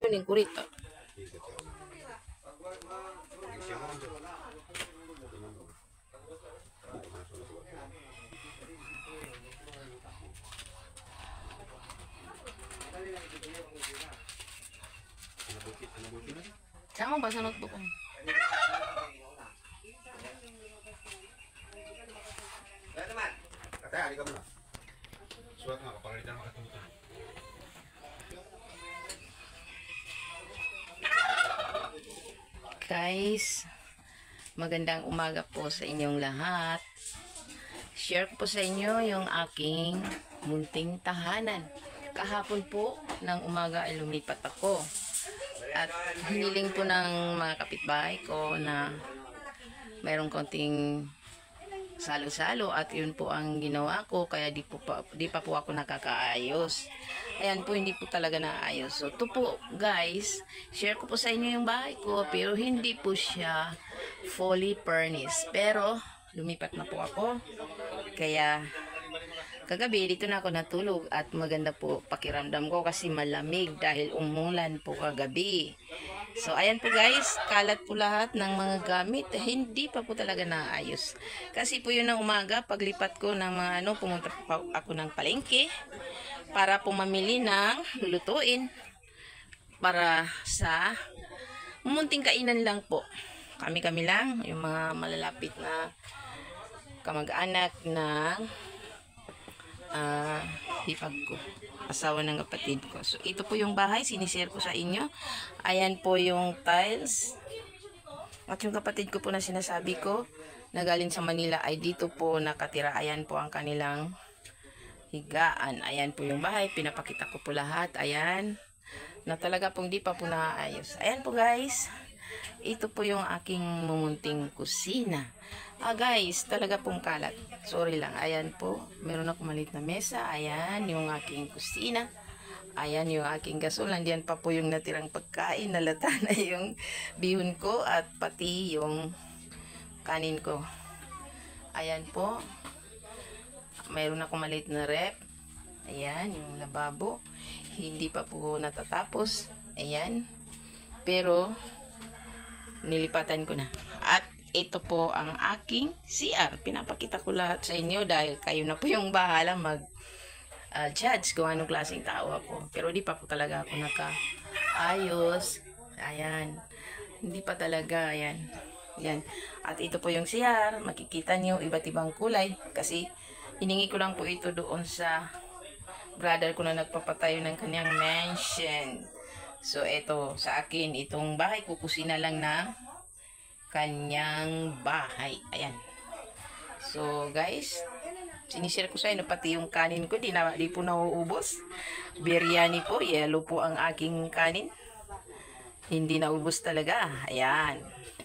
Kuning kurito. Sama ba sa notebook ko? Kata, hari kamu lah. Surat nggak kapalitan makatungtun. Guys, magandang umaga po sa inyong lahat. Share ko po sa inyo yung aking munting tahanan. Kahapon po ng umaga ay lumipat ako. At hiniling po ng mga kapitbahay ko na mayroong konting salo-salo at yun po ang ginawa ko, kaya di pa po ako nakakaayos. Ayan po, hindi po talaga naayos. So ito po guys, share ko po sa inyo yung bahay ko, pero hindi po siya fully furnished. Pero lumipat na po ako, kaya kagabi dito na ako natulog at maganda po pakiramdam ko kasi malamig dahil umulan po kagabi. So ayan po guys, kalat po lahat ng mga gamit, hindi pa po talaga naayos. Kasi po yun ng umaga, paglipat ko ng mga pumunta pa ako ng palengke para po mamili ng lulutuin para sa munting kainan lang po. Kami-kami lang, yung mga malalapit na kamag-anak ng hipag ko, asawa ng kapatid ko. So ito po yung bahay, sinishare ko sa inyo. Ayan po yung tiles. At yung kapatid ko po na sinasabi ko na galing sa Manila ay dito po nakatira. Ayan po ang kanilang higaan. Ayan po yung bahay, pinapakita ko po lahat. Ayan, na talaga pong di pa po naayos. Ayan po guys, ito po yung aking mumunting kusina. Guys, talaga pong kalat. Sorry lang. Ayan po, meron ako maliit na mesa. Ayan yung aking kusina. Ayan yung aking gasol. Nandiyan pa po yung natirang pagkain. Nalata na yung bihon ko at pati yung kanin ko. Ayan po. Meron ako maliit na rep. Ayan yung lababo. Hindi pa po natatapos. Ayan. Pero nilipatan ko na. At ito po ang aking CR. Pinapakita ko lahat sa inyo dahil kayo na po yung bahala mag-judge kung anong klaseng tao ako. Pero di pa po talaga ako nakaayos. Ayan. Hindi pa talaga. Ayan. Ayan. At ito po yung CR. Makikita nyo iba't ibang kulay. Kasi hiningi ko lang po ito doon sa brother ko na nagpapatayo ng kanyang mansion. So ito sa akin. Itong bahay ko, kusina lang na kanyang bahay. Ayan. So guys, sinishare ko sa inyo pati yung kanin ko, di po nauubos. Biryani po, yellow po ang aking kanin. Hindi naubos talaga. Ayan.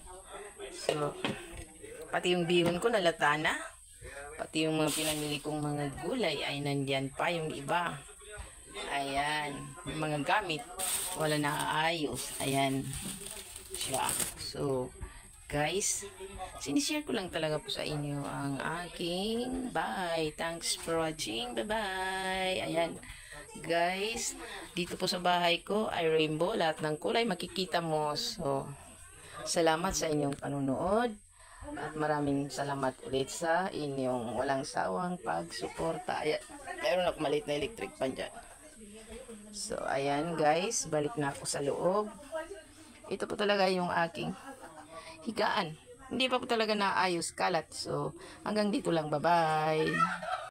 So pati yung bihon ko nalata na. Pati yung mga pinamili kong mga gulay ay nandyan pa yung iba. Ayan. Yung mga gamit wala na ayos. Ayan siya. So guys, sinishare ko lang talaga po sa inyo ang aking bahay. Thanks for watching. Bye-bye. Ayan. Guys, dito po sa bahay ko ay rainbow. Lahat ng kulay makikita mo. So, salamat sa inyong panunood. At maraming salamat ulit sa inyong walang sawang pagsuporta. Ayan. Meron ako maliit na electric pan dyan. So, ayan guys. Balik na ako sa loob. Ito po talaga yung aking higaan. Hindi pa po talaga naayos, kalat. So, hanggang dito lang. Bye-bye.